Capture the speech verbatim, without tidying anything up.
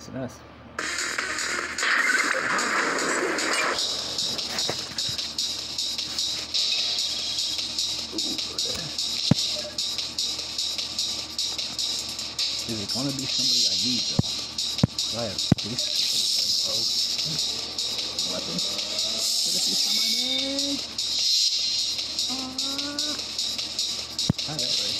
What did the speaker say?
chasing us. Is it gonna be somebody I need though? I have this. Oh, weapon. Let us use some I need. Ah, that way.